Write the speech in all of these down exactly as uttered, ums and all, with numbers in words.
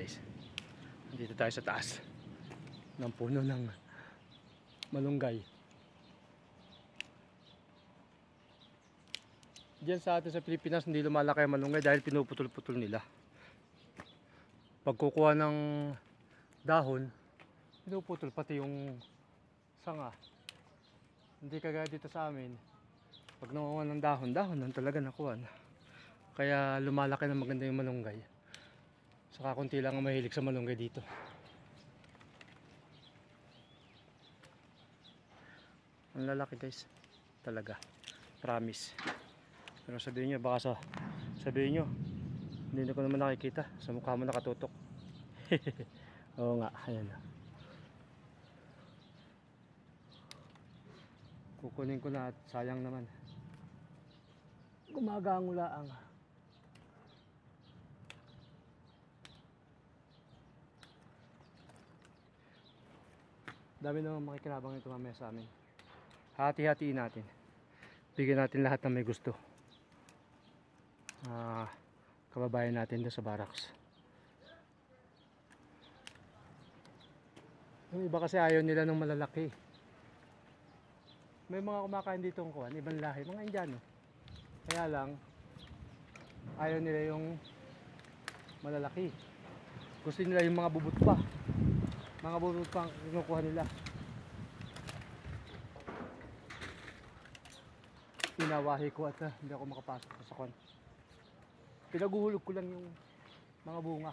guys, dito tayo sa taas ng puno ng malunggay. Diyan sa atin sa Pilipinas hindi lumalaki ang malunggay dahil pinuputol-putol nila. Pagkukuha ng dahon, pinuputol pati yung sanga. Hindi kagaya dito sa amin, pag nakuha ng dahon, dahon lang talaga nakuha. Kaya lumalaki na maganda yung malunggay. Saka konti lang ang mahilig sa malunggay dito. Ang lalaki guys, talaga, promise. Pero sabihin nyo, baka sa sabihin nyo, hindi ko naman nakikita, sa mukha mo nakatutok. Oo nga, ayan na. Kukunin ko na at sayang naman. Gumagango laang. Dami naman makikinabang ito mamaya sa amin. Hati-hatiin natin. Bigyan natin lahat ng may gusto. Ah, kababayan natin doon sa barracks. Yung iba kasi ayaw nila ng malalaki. May mga kumakain dito ng kuwan, ibang lahi, mga Indiano. Kaya lang, ayaw nila yung malalaki. Gusto nila yung mga bubut pa. Mga bubut pa ang kinukuha nila. Pinawahi ko at uh, hindi ako makapasok sa kwan. Pinaguhulog ko lang yung mga bunga.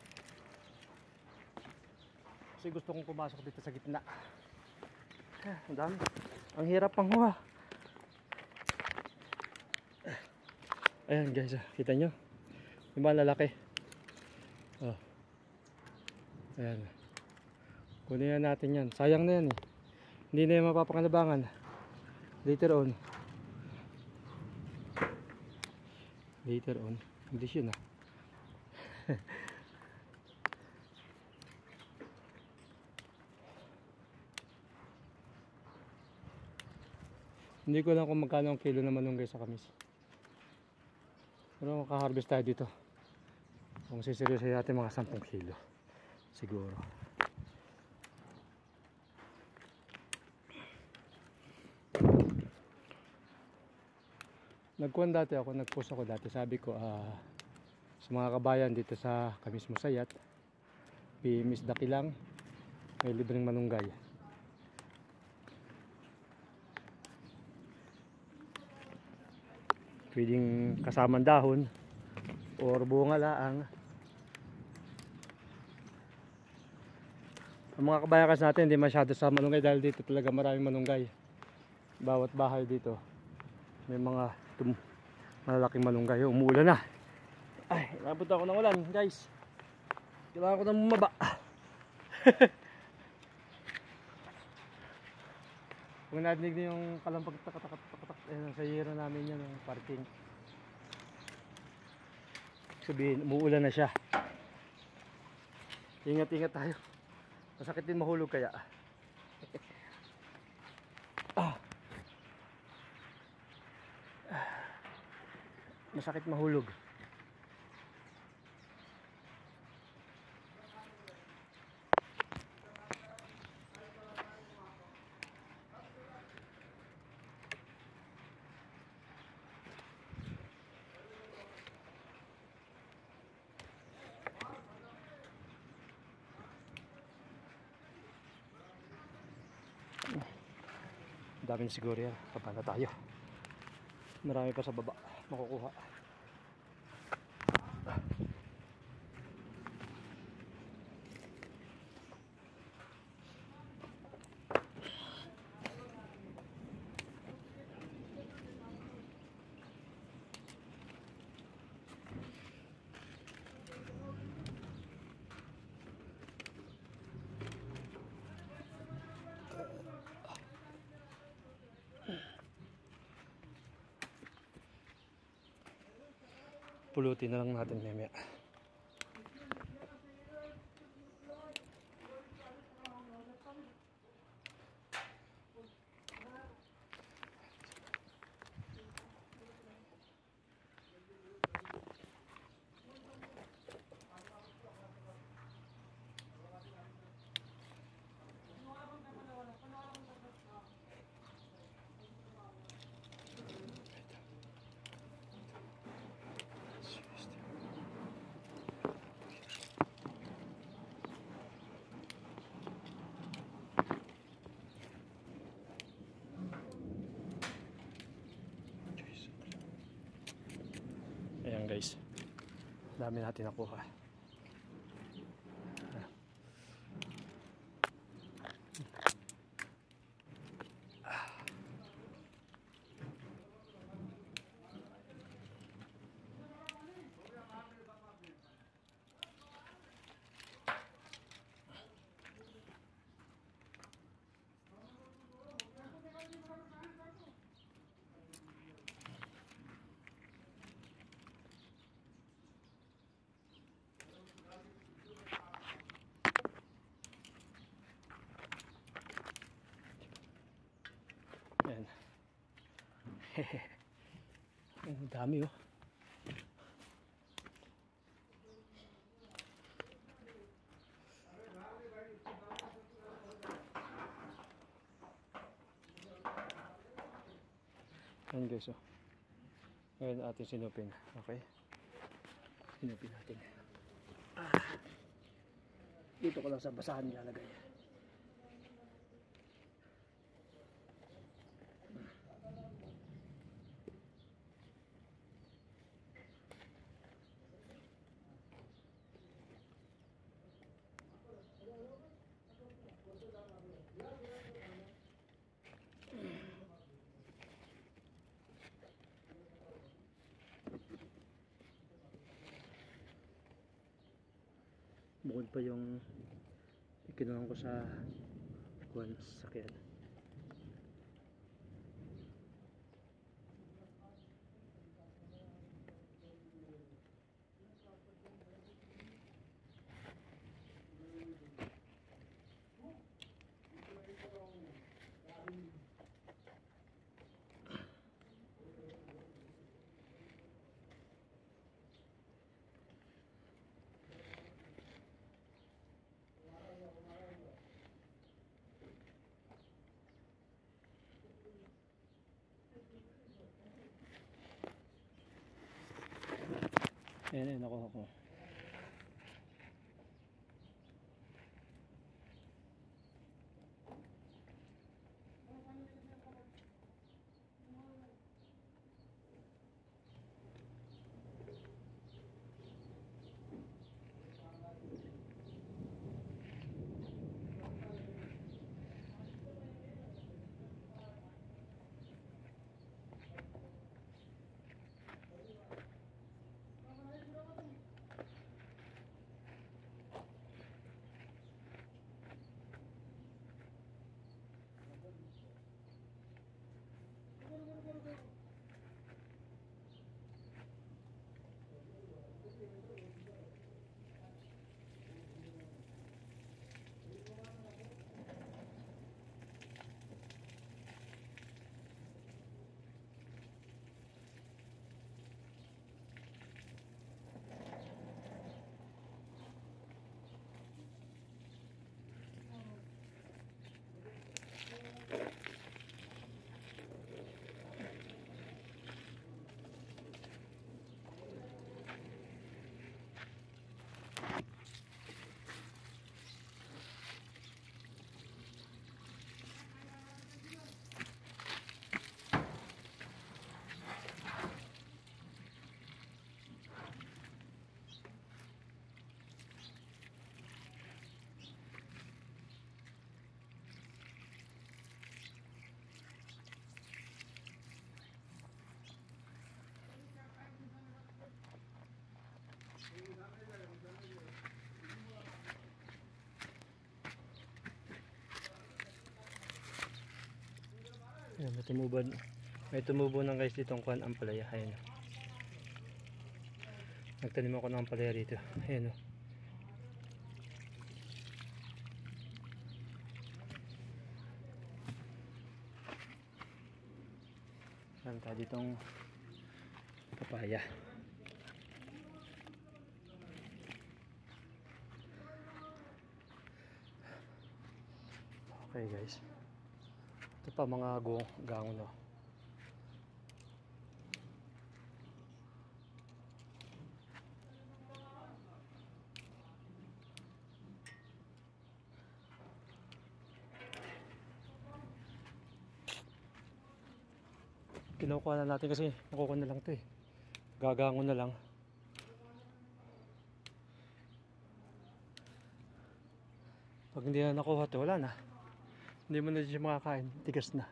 Kasi gusto kong pumasok dito sa gitna. Ah, ang dami. Ang hirap pang huha. Ayan guys, kita nyo? Yung mga lalaki. Oh. Ayan. Kunin na natin yan. Sayang na yan eh. Hindi na yung mapapakalabangan. Later on. Later on. English yun ah. Hindi ko lang kung magkano ang kilo na malunggay sa kamis. Pero makaharvest tayo dito. Kung siseryoso natin mga sampung kilo. Siguro. Nagkuhan dati ako, nagpost ako dati. Sabi ko uh, sa mga kabayan dito sa Kamis Musayat, P M isda kilang, may libreng malunggay. Pwedeng kasamang dahon or bunga laang. Ang mga kabayan kasi natin hindi masyado sa malunggay dahil dito talaga maraming malunggay. Bawat bahay dito may mga tum malalaking malunggay. Umuulan na. Ay, nabot ako ng ulan guys. Kailangan ko na bumaba. Kung nadinig niyo yung kalampag tak-tak-tak-tak eh, sa yero namin yan yung parking. Sabihin, umuulan na siya. Ingat-ingat tayo. Masakit din mahulog kaya. Ah. Masakit mahulog. Dami na siguro yan. Kapala tayo. Marami pa sa baba makukuha. Pulutin na lang natin mamaya. Dami natin nakuha. Ayan. Ang dami oh. Ayan guys oh. Ngayon atin sinupin. Okay. Sinupin natin. Ah. Dito ko lang sa basahan nilalagay. Bukod pa yung ikinuhan ko sa kuwan sa sakyan. Ayan, ayan, nakuha ko. Ayan, may tumubo, may tumubo ng guys ditong kuhan ampalaya. Ayan. Nagtanim ako ng ampalaya dito. Ayan o. Ayan tayo ditong papaya. Okay guys. Ito pa mga gangon no. Kinukuha na natin kasi nakukuha na lang ito eh. Gagangon na lang. Pag hindi na nakuha to, wala na. Hindi mo na siya makakain, tigas na.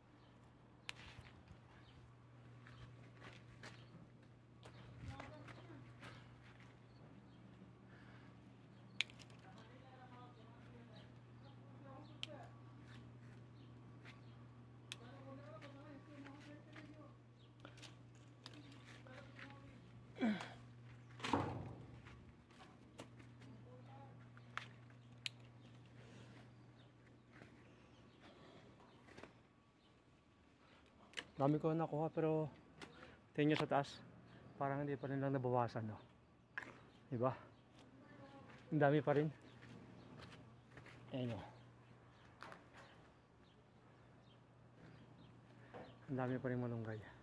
Dami ko nakuha pero tingin nyo sa taas parang hindi pa rin lang nabawasan, no? Diba? Ang dami pa rin. Ayan o. Ang dami pa rin malunggay.